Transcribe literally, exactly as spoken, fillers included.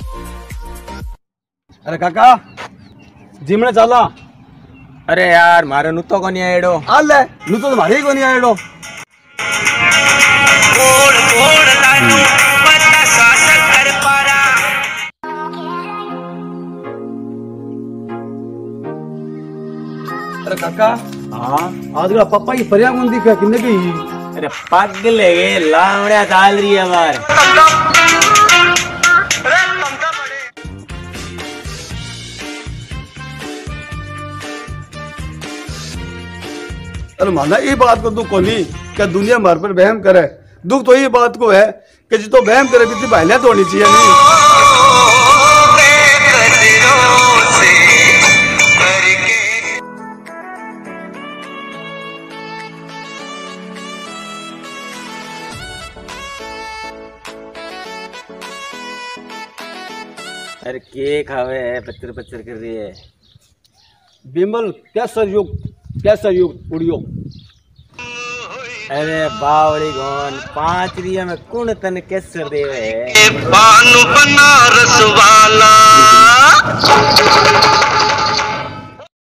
अरे काका जिमने चला। अरे यार मारे नु तो को नहीं आएडो। आले नु तो मारे ही को नहीं आएडो। कोड़ कोड़ लाडू पता शासन कर पारा। अरे काका हाँ आज का पापा की परिया कौन दिखा किन्ने की? अरे पागल है लावड़िया चाल रही है बार। अरे माना ये बात को तू कोनी क्या दुनिया मार पर वहम करे। दुख तो ये बात को है कि जितो वहम करे भी बहलियां तो होनी चाहिए नहीं। अरे के खावे है पत्थर पत्थर कर रही है। बिमल क्या सरयोग क्या सरयोग उड़ियो। अरे बावड़ी गौन पांच रिया में कौन तन कैसर देवे है। बानु बनारस वाला